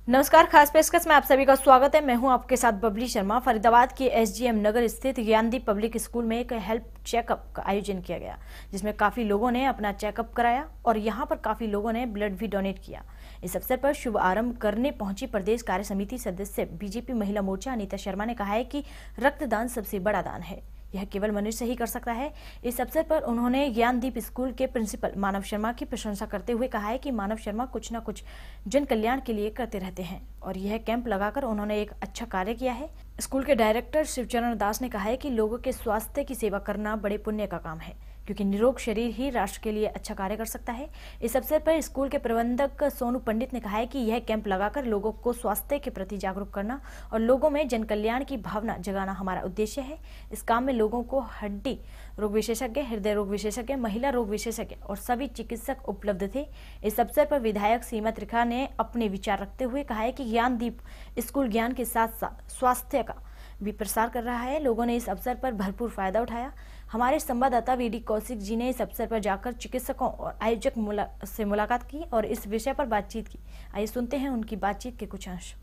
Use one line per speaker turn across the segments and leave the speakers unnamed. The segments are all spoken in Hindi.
नमस्कार, खास पेशकश में आप सभी का स्वागत है। मैं हूं आपके साथ बबली शर्मा। फरीदाबाद के एसजीएम नगर स्थित ज्ञानदीप पब्लिक स्कूल में एक हेल्थ चेकअप का आयोजन किया गया, जिसमें काफी लोगों ने अपना चेकअप कराया और यहां पर काफी लोगों ने ब्लड भी डोनेट किया। इस अवसर पर शुभ आरंभ करने पहुंची प्रदेश कार्य समिति सदस्य बीजेपी महिला मोर्चा अनीता शर्मा ने कहा है कि रक्तदान सबसे बड़ा दान है, यह केवल मनुष्य ही कर सकता है। इस अवसर पर उन्होंने ज्ञानदीप स्कूल के प्रिंसिपल मानव शर्मा की प्रशंसा करते हुए कहा है कि मानव शर्मा कुछ न कुछ जन कल्याण के लिए करते रहते हैं और यह कैंप लगाकर उन्होंने एक अच्छा कार्य किया है। स्कूल के डायरेक्टर शिवचरण दास ने कहा है कि लोगों के स्वास्थ्य की सेवा करना बड़े पुण्य का काम है, क्योंकि निरोग शरीर ही राष्ट्र के लिए अच्छा कार्य कर सकता है। इस अवसर पर स्कूल के प्रबंधक सोनू पंडित ने कहा है कि यह कैंप लगाकर लोगों को स्वास्थ्य के प्रति जागरूक करना और लोगों में जन कल्याण की भावना जगाना हमारा उद्देश्य है। इस काम में लोगों को हड्डी रोग विशेषज्ञ, हृदय रोग विशेषज्ञ, महिला रोग विशेषज्ञ और सभी चिकित्सक उपलब्ध थे। इस अवसर पर विधायक सीमा त्रिखा ने अपने विचार रखते हुए कहा है कि ज्ञानदीप स्कूल ज्ञान के साथ साथ स्वास्थ्य का भी प्रसार कर रहा है। लोगों ने इस अवसर पर भरपूर फायदा उठाया। हमारे संवाददाता वीडी कौशिक जी ने इस अवसर पर जाकर चिकित्सकों और आयोजक से मुलाकात की और इस विषय पर बातचीत की। आइए सुनते हैं उनकी बातचीत के कुछ अंश।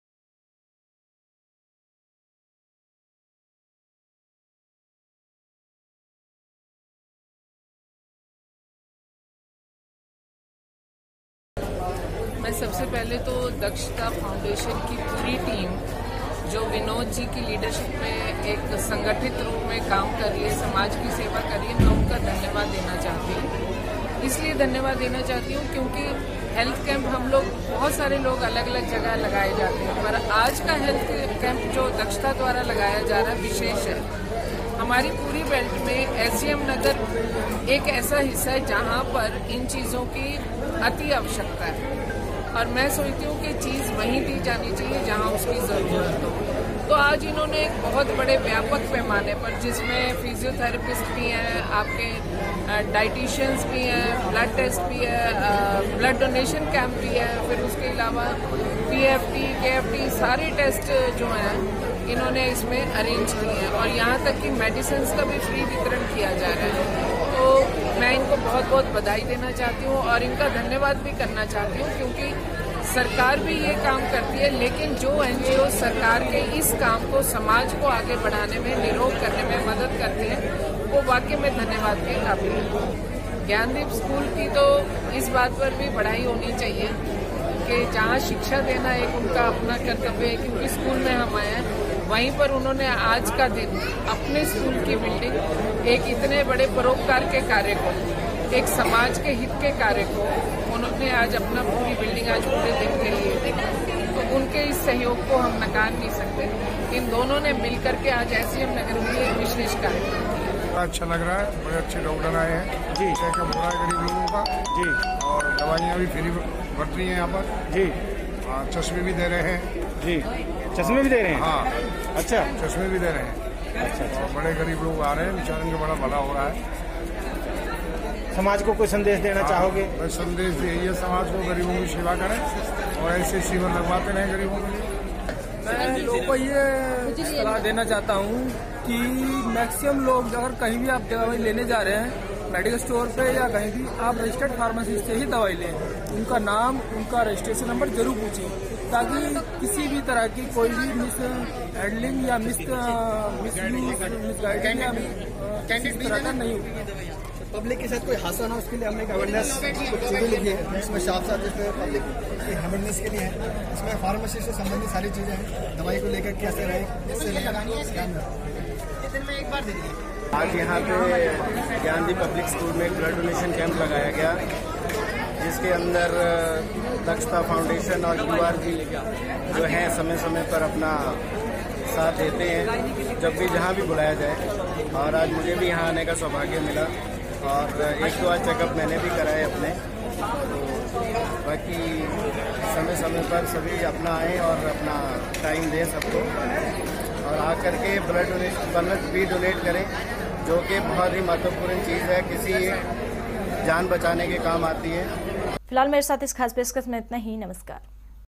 मैं सबसे पहले तो दक्षता फाउंडेशन की पूरी टीम जो विनोद जी की लीडरशिप में एक संगठित रूप में काम कर रही है, समाज की सेवा कर रही है, मैं उनका धन्यवाद देना चाहती हूँ। इसलिए धन्यवाद देना चाहती हूँ क्योंकि हेल्थ कैंप हम लोग बहुत सारे लोग अलग अलग जगह लगाए जाते हैं, पर आज का हेल्थ कैंप जो दक्षता द्वारा लगाया जा रहा है विशेष है। हमारी पूरी बेल्ट में एसजीएम नगर एक ऐसा हिस्सा है जहाँ पर इन चीज़ों की अति आवश्यकता है और मैं सोचती हूँ कि चीज़ वहीं दी जानी चाहिए जहाँ उसकी ज़रूरत हो। तो आज इन्होंने एक बहुत बड़े व्यापक पैमाने पर, जिसमें फिजियोथेरेपिस्ट भी हैं, आपके डाइटिशियंस भी हैं, ब्लड टेस्ट भी है, ब्लड डोनेशन कैंप भी है, फिर उसके अलावा पीएफटी, केएफटी सारे टेस्ट जो हैं इन्होंने इसमें अरेंज किए हैं और यहाँ तक कि मेडिसिन का भी फ्री वितरण किया जा रहा है। तो मैं इनको बहुत बहुत बधाई देना चाहती हूँ और इनका धन्यवाद भी करना चाहती हूँ, क्योंकि सरकार भी ये काम करती है, लेकिन जो एनजीओ सरकार के इस काम को, समाज को आगे बढ़ाने में, निरोग करने में मदद करते हैं, वो वाकई में धन्यवाद के काबिल है। ज्ञानदीप स्कूल की तो इस बात पर भी बढ़ाई होनी चाहिए कि जहाँ शिक्षा देना एक उनका अपना कर्तव्य है, क्योंकि स्कूल में हम आए हैं, वहीं पर उन्होंने आज का दिन अपने स्कूल की बिल्डिंग, एक इतने बड़े परोपकार के कार्य को, एक समाज के हित के कार्य को उन्होंने आज अपना पूरी बिल्डिंग आज पूरे दिन के लिए दी। तो उनके इस सहयोग को हम नकार नहीं सकते। इन दोनों ने मिलकर के आज एसजीएम नगर में एक विशेष कार्य किया।
अच्छा लग रहा है, बड़े अच्छे डॉक्टर आए हैं
जी,
चेकअप हो रहा है गरीब लोगों का
जी,
और दवाइयाँ भी फ्री बट रही हैं यहाँ पर
जी,
चश्मे भी दे रहे हैं
जी, चश्मे भी दे रहे हैं।
हाँ,
अच्छा,
चश्मे भी दे रहे हैं।
अच्छा,
और बड़े गरीब लोग आ रहे हैं, बेचारों का बड़ा भला हो रहा है।
समाज को कोई संदेश देना चाहोगे?
मैं संदेश यही है, समाज को गरीबों की सेवा करें और ऐसे शिविर लगवाते रहें गरीबों के लिए।
मैं लोगों को ये सलाह देना चाहता हूँ कि मैक्सिमम लोग अगर कहीं भी आप दवाई लेने जा रहे हैं, मेडिकल स्टोर पे या कहीं भी, आप रजिस्टर्ड फार्मासिस्ट से ही दवाई लें। उनका नाम, उनका रजिस्ट्रेशन नंबर जरूर पूछें, ताकि किसी भी तरह की कोई भी मिस हैंडलिंग या मिसगाइडिंग या किसी तरह का नहीं हो।
पब्लिक के साथ कोई हादसा ना, उसके लिए हमने एक अवेयरनेस कुछ चीज़ें लिखी है, इसमें साथ साथ इसमें पब्लिक की अवेयरनेस के लिए है। इसमें फार्मेसी से संबंधित सारी चीज़ें हैं, दवाई को लेकर कैसे रहे, एक बार
आज यहाँ पे ज्ञानदीप पब्लिक स्कूल में ब्लड डोनेशन कैंप लगाया गया, जिसके अंदर दक्षता फाउंडेशन और यूआरजी जो है समय समय पर अपना साथ देते हैं जब भी जहाँ भी बुलाया जाए। और आज मुझे भी यहाँ आने का सौभाग्य मिला और एक दो आज चेकअप मैंने भी कराए अपने। तो बाकी समय समय पर सभी अपना आएँ और अपना टाइम दें सबको और आकर के ब्लड भी डोनेट करें, जो कि बहुत ही महत्वपूर्ण चीज़ है, किसी जान बचाने के काम आती है।
फिलहाल मेरे साथ इस खास पेशकश में इतना ही। नमस्कार।